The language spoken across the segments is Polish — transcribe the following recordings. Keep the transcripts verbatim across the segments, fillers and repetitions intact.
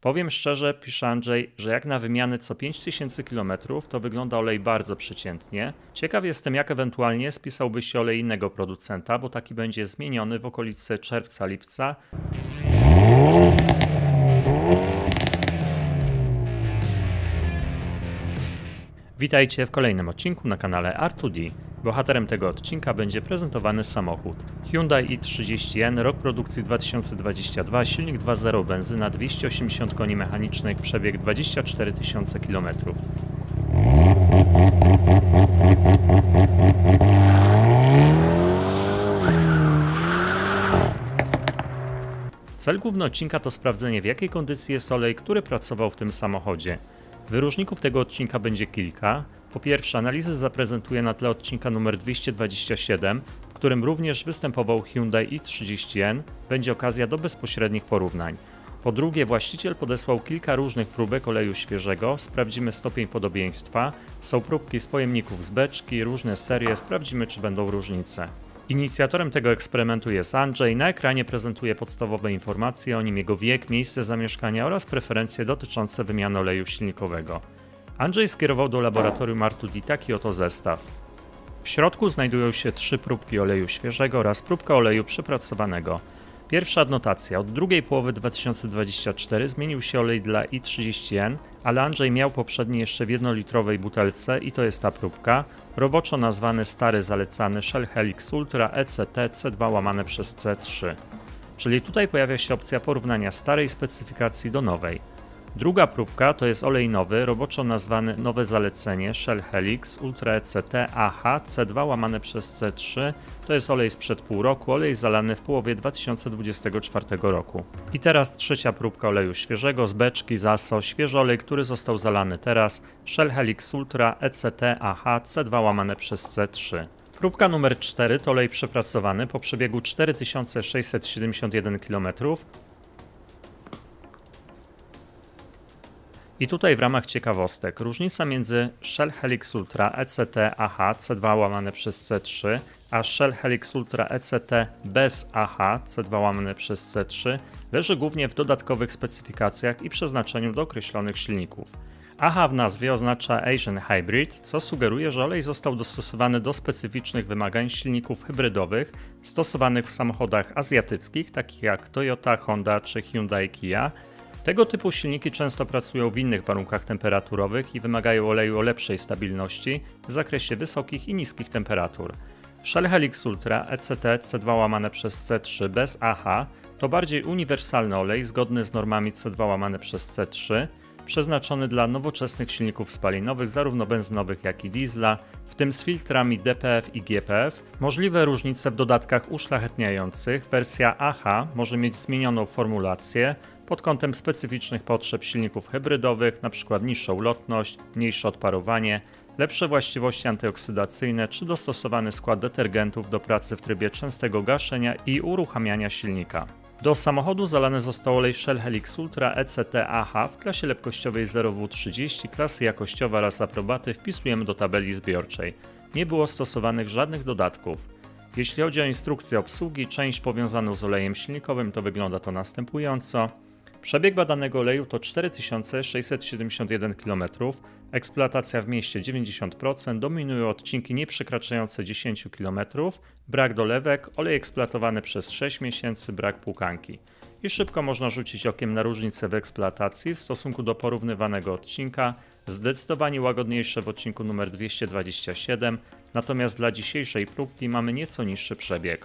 Powiem szczerze, pisze Andrzej, że jak na wymiany co pięć tysięcy kilometrów to wygląda olej bardzo przeciętnie. Ciekaw jestem, jak ewentualnie spisałby się olej innego producenta, bo taki będzie zmieniony w okolicy czerwca-lipca. Witajcie w kolejnym odcinku na kanale R dwa D. Bohaterem tego odcinka będzie prezentowany samochód Hyundai i trzydzieści N, rok produkcji dwa tysiące dwudziesty drugi, silnik dwa zero, benzyna, dwieście osiemdziesiąt koni mechanicznych, przebieg dwadzieścia cztery tysiące kilometrów. Cel główny odcinka to sprawdzenie, w jakiej kondycji jest olej, który pracował w tym samochodzie. Wyróżników tego odcinka będzie kilka. Po pierwsze, analizy zaprezentuję na tle odcinka numer dwieście dwadzieścia siedem, w którym również występował Hyundai i trzydzieści N. Będzie okazja do bezpośrednich porównań. Po drugie, właściciel podesłał kilka różnych próbek oleju świeżego. Sprawdzimy stopień podobieństwa. Są próbki z pojemników z beczki, różne serie. Sprawdzimy, czy będą różnice. Inicjatorem tego eksperymentu jest Andrzej. Na ekranie prezentuje podstawowe informacje o nim, jego wiek, miejsce zamieszkania oraz preferencje dotyczące wymiany oleju silnikowego. Andrzej skierował do laboratorium R dwa D taki oto zestaw. W środku znajdują się trzy próbki oleju świeżego oraz próbka oleju przepracowanego. Pierwsza adnotacja. Od drugiej połowy dwa tysiące dwudziestego czwartego zmienił się olej dla i trzydzieści N, ale Andrzej miał poprzedni jeszcze w jednolitrowej butelce i to jest ta próbka. Roboczo nazwany stary zalecany Shell Helix Ultra E C T C dwa łamane przez C trzy. Czyli tutaj pojawia się opcja porównania starej specyfikacji do nowej. Druga próbka to jest olej nowy, roboczo nazwany nowe zalecenie Shell Helix Ultra E C T A H C dwa łamane przez C trzy. To jest olej sprzed pół roku, olej zalany w połowie dwa tysiące dwudziestego czwartego roku. I teraz trzecia próbka oleju świeżego z beczki z A S O, świeży olej, który został zalany teraz, Shell Helix Ultra E C T A H C dwa łamane przez C trzy. Próbka numer cztery to olej przepracowany po przebiegu cztery tysiące sześćset siedemdziesiąt jeden kilometrów. I tutaj w ramach ciekawostek, różnica między Shell Helix Ultra E C T A H C dwa łamane przez C trzy a Shell Helix Ultra E C T bez A H C dwa łamane przez C trzy leży głównie w dodatkowych specyfikacjach i przeznaczeniu do określonych silników. A H w nazwie oznacza Asian Hybrid, co sugeruje, że olej został dostosowany do specyficznych wymagań silników hybrydowych stosowanych w samochodach azjatyckich, takich jak Toyota, Honda czy Hyundai Kia. Tego typu silniki często pracują w innych warunkach temperaturowych i wymagają oleju o lepszej stabilności w zakresie wysokich i niskich temperatur. Shell Helix Ultra E C T C dwa łamane przez C trzy bez A H to bardziej uniwersalny olej zgodny z normami C dwa łamane przez C trzy, przeznaczony dla nowoczesnych silników spalinowych, zarówno benzynowych jak i diesla, w tym z filtrami D P F i G P F. Możliwe różnice w dodatkach uszlachetniających. Wersja A H może mieć zmienioną formulację pod kątem specyficznych potrzeb silników hybrydowych, np. niższą lotność, mniejsze odparowanie, lepsze właściwości antyoksydacyjne czy dostosowany skład detergentów do pracy w trybie częstego gaszenia i uruchamiania silnika. Do samochodu zalany został olej Shell Helix Ultra E C T A H w klasie lepkościowej zero W trzydzieści, klasy jakościowa oraz aprobaty wpisujemy do tabeli zbiorczej. Nie było stosowanych żadnych dodatków. Jeśli chodzi o instrukcję obsługi, część powiązaną z olejem silnikowym, to wygląda to następująco. Przebieg badanego oleju to cztery tysiące sześćset siedemdziesiąt jeden kilometrów, eksploatacja w mieście dziewięćdziesiąt procent, dominują odcinki nieprzekraczające dziesięć kilometrów, brak dolewek, olej eksploatowany przez sześć miesięcy, brak płukanki. I szybko można rzucić okiem na różnice w eksploatacji w stosunku do porównywanego odcinka, zdecydowanie łagodniejsze w odcinku numer dwieście dwadzieścia siedem, natomiast dla dzisiejszej próbki mamy nieco niższy przebieg.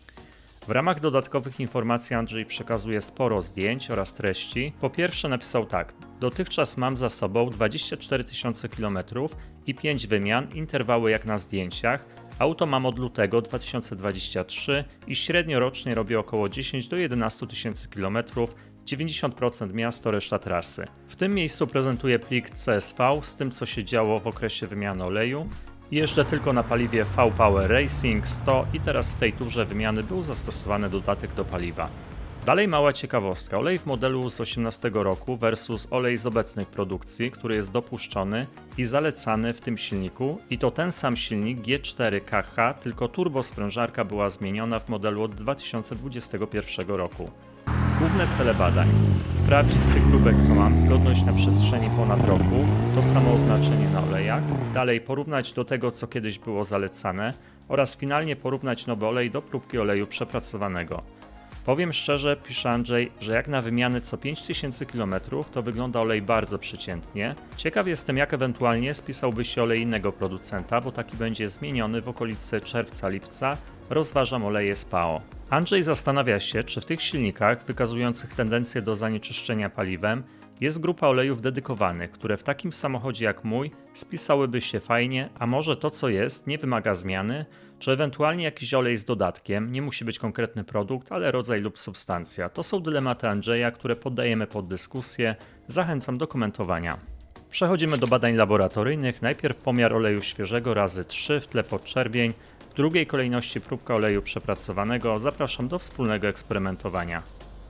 W ramach dodatkowych informacji Andrzej przekazuje sporo zdjęć oraz treści. Po pierwsze napisał tak: dotychczas mam za sobą dwadzieścia cztery tysiące kilometrów i pięć wymian, interwały jak na zdjęciach. Auto mam od lutego dwa tysiące dwudziestego trzeciego i średnio rocznie robię około dziesięć do jedenastu tysięcy kilometrów, dziewięćdziesiąt procent miasto, reszta trasy. W tym miejscu prezentuję plik C S V z tym, co się działo w okresie wymiany oleju. Jeżdżę tylko na paliwie V-Power Racing sto i teraz w tej turze wymiany był zastosowany dodatek do paliwa. Dalej mała ciekawostka. Olej w modelu z osiemnastego roku versus olej z obecnych produkcji, który jest dopuszczony i zalecany w tym silniku, i to ten sam silnik G cztery K H, tylko turbosprężarka była zmieniona w modelu od dwa tysiące dwudziestego pierwszego roku. Główne cele badań: sprawdzić z tych próbek, co mam, zgodność na przestrzeni ponad roku, to samo oznaczenie na olejach, dalej porównać do tego, co kiedyś było zalecane oraz finalnie porównać nowy olej do próbki oleju przepracowanego. Powiem szczerze, pisze Andrzej, że jak na wymiany co pięć tysięcy kilometrów to wygląda olej bardzo przeciętnie. Ciekaw jestem, jak ewentualnie spisałby się olej innego producenta, bo taki będzie zmieniony w okolicy czerwca-lipca. Rozważam oleje z P A O. Andrzej zastanawia się, czy w tych silnikach wykazujących tendencję do zanieczyszczenia paliwem jest grupa olejów dedykowanych, które w takim samochodzie jak mój spisałyby się fajnie, a może to, co jest, nie wymaga zmiany, czy ewentualnie jakiś olej z dodatkiem, nie musi być konkretny produkt, ale rodzaj lub substancja. To są dylematy Andrzeja, które poddajemy pod dyskusję. Zachęcam do komentowania. Przechodzimy do badań laboratoryjnych. Najpierw pomiar oleju świeżego razy trzy w tle podczerwień, w drugiej kolejności próbka oleju przepracowanego. Zapraszam do wspólnego eksperymentowania.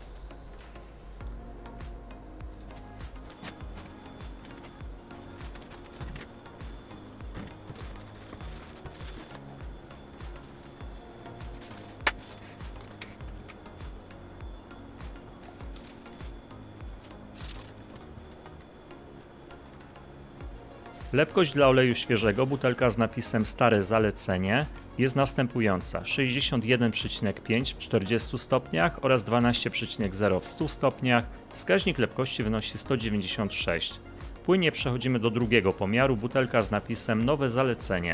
Lepkość dla oleju świeżego, butelka z napisem stare zalecenie, jest następująca: sześćdziesiąt jeden przecinek pięć w czterdziestu stopniach oraz dwanaście przecinek zero w stu stopniach. Wskaźnik lepkości wynosi sto dziewięćdziesiąt sześć. Płynnie przechodzimy do drugiego pomiaru, butelka z napisem nowe zalecenie.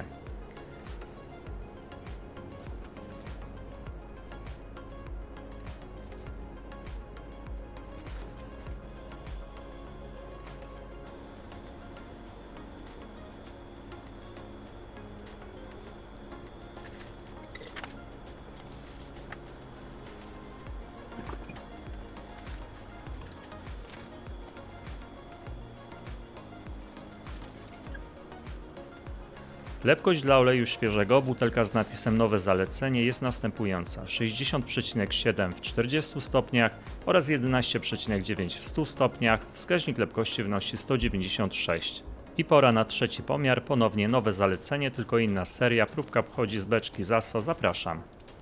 Lepkość dla oleju świeżego, butelka z napisem nowe zalecenie, jest następująca: sześćdziesiąt przecinek siedem w czterdziestu stopniach oraz jedenaście przecinek dziewięć w stu stopniach. Wskaźnik lepkości wynosi sto dziewięćdziesiąt sześć. I pora na trzeci pomiar, ponownie nowe zalecenie, tylko inna seria, próbka pochodzi z beczki z A S O, zapraszam.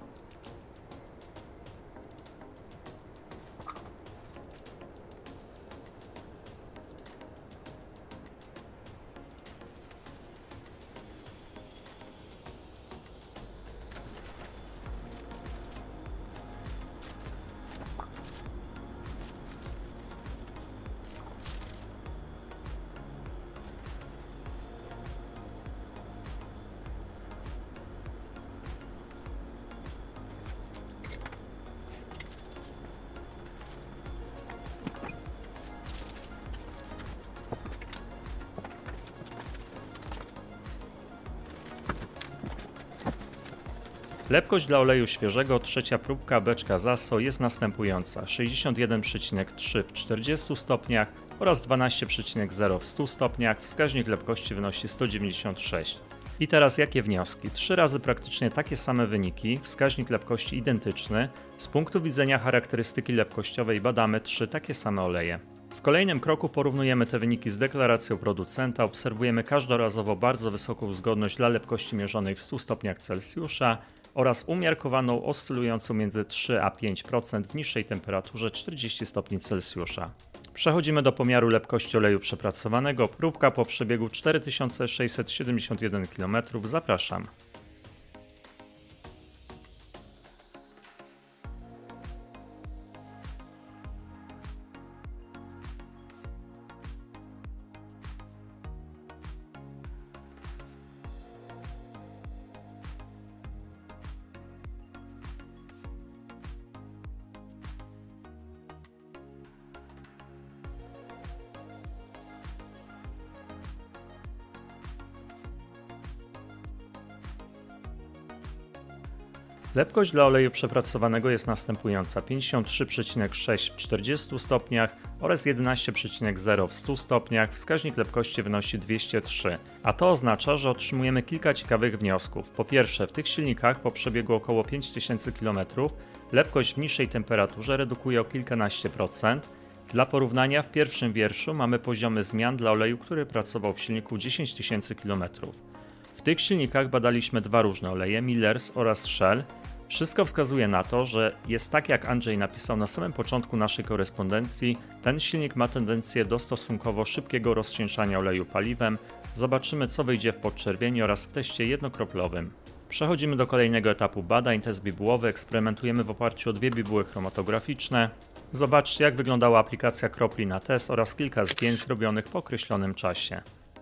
Lepkość dla oleju świeżego, trzecia próbka, beczka z A S O, jest następująca: sześćdziesiąt jeden przecinek trzy w czterdziestu stopniach oraz dwanaście przecinek zero w stu stopniach. Wskaźnik lepkości wynosi sto dziewięćdziesiąt sześć. I teraz jakie wnioski? Trzy razy praktycznie takie same wyniki, wskaźnik lepkości identyczny. Z punktu widzenia charakterystyki lepkościowej badamy trzy takie same oleje. W kolejnym kroku porównujemy te wyniki z deklaracją producenta, obserwujemy każdorazowo bardzo wysoką zgodność dla lepkości mierzonej w stu stopniach Celsjusza oraz umiarkowaną oscylującą między trzy a pięć procent w niższej temperaturze czterdzieści stopni Celsjusza. Przechodzimy do pomiaru lepkości oleju przepracowanego. Próbka po przebiegu cztery tysiące sześćset siedemdziesiąt jeden kilometrów. Zapraszam. Lepkość dla oleju przepracowanego jest następująca: pięćdziesiąt trzy przecinek sześć w czterdziestu stopniach oraz jedenaście przecinek zero w stu stopniach. Wskaźnik lepkości wynosi dwieście trzy, a to oznacza, że otrzymujemy kilka ciekawych wniosków. Po pierwsze, w tych silnikach po przebiegu około pięć tysięcy kilometrów lepkość w niższej temperaturze redukuje o kilkanaście procent. Dla porównania, w pierwszym wierszu mamy poziomy zmian dla oleju, który pracował w silniku dziesięć tysięcy kilometrów. W tych silnikach badaliśmy dwa różne oleje, Millers oraz Shell. Wszystko wskazuje na to, że jest tak jak Andrzej napisał na samym początku naszej korespondencji, ten silnik ma tendencję do stosunkowo szybkiego rozcieńczania oleju paliwem. Zobaczymy, co wyjdzie w podczerwieni oraz w teście jednokroplowym. Przechodzimy do kolejnego etapu badań, test bibułowy. Eksperymentujemy w oparciu o dwie bibuły chromatograficzne. Zobaczcie, jak wyglądała aplikacja kropli na test oraz kilka zdjęć zrobionych po określonym czasie.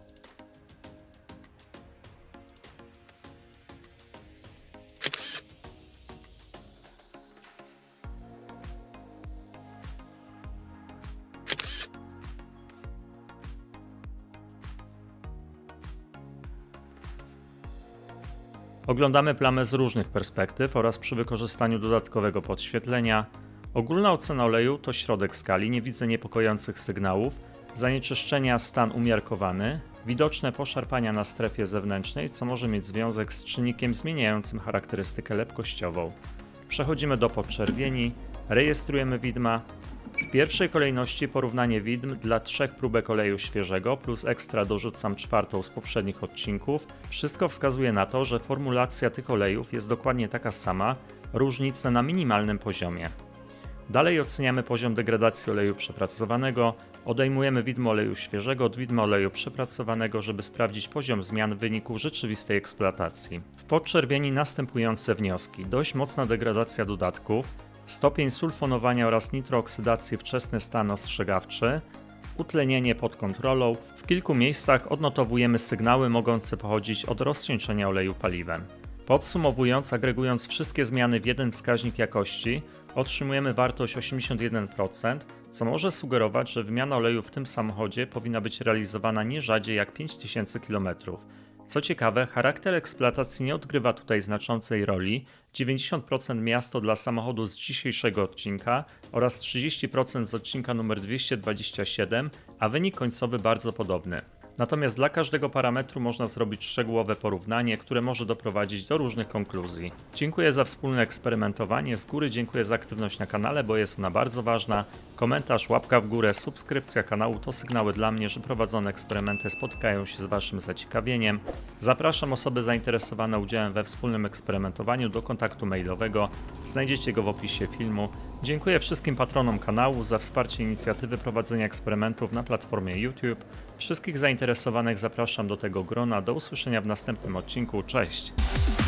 Oglądamy plamę z różnych perspektyw oraz przy wykorzystaniu dodatkowego podświetlenia. Ogólna ocena oleju to środek skali, nie widzę niepokojących sygnałów. Zanieczyszczenia stan umiarkowany. Widoczne poszarpania na strefie zewnętrznej, co może mieć związek z czynnikiem zmieniającym charakterystykę lepkościową. Przechodzimy do podczerwieni. Rejestrujemy widma. W pierwszej kolejności porównanie widm dla trzech próbek oleju świeżego plus ekstra dorzucam czwartą z poprzednich odcinków. Wszystko wskazuje na to, że formulacja tych olejów jest dokładnie taka sama, różnice na minimalnym poziomie. Dalej oceniamy poziom degradacji oleju przepracowanego. Odejmujemy widmo oleju świeżego od widma oleju przepracowanego, żeby sprawdzić poziom zmian w wyniku rzeczywistej eksploatacji. W podczerwieni następujące wnioski. Dość mocna degradacja dodatków. Stopień sulfonowania oraz nitrooksydacji wczesny stan ostrzegawczy, utlenienie pod kontrolą. W kilku miejscach odnotowujemy sygnały mogące pochodzić od rozcieńczenia oleju paliwem. Podsumowując, agregując wszystkie zmiany w jeden wskaźnik jakości, otrzymujemy wartość osiemdziesiąt jeden procent, co może sugerować, że wymiana oleju w tym samochodzie powinna być realizowana nie rzadziej jak pięć tysięcy kilometrów. Co ciekawe, charakter eksploatacji nie odgrywa tutaj znaczącej roli. dziewięćdziesiąt procent miasto dla samochodu z dzisiejszego odcinka oraz trzydzieści procent z odcinka numer dwieście dwadzieścia siedem, a wynik końcowy bardzo podobny. Natomiast dla każdego parametru można zrobić szczegółowe porównanie, które może doprowadzić do różnych konkluzji. Dziękuję za wspólne eksperymentowanie, z góry dziękuję za aktywność na kanale, bo jest ona bardzo ważna. Komentarz, łapka w górę, subskrypcja kanału to sygnały dla mnie, że prowadzone eksperymenty spotykają się z Waszym zaciekawieniem. Zapraszam osoby zainteresowane udziałem we wspólnym eksperymentowaniu do kontaktu mailowego, znajdziecie go w opisie filmu. Dziękuję wszystkim patronom kanału za wsparcie inicjatywy prowadzenia eksperymentów na platformie YouTube. Wszystkich zainteresowanych zapraszam do tego grona. Do usłyszenia w następnym odcinku. Cześć!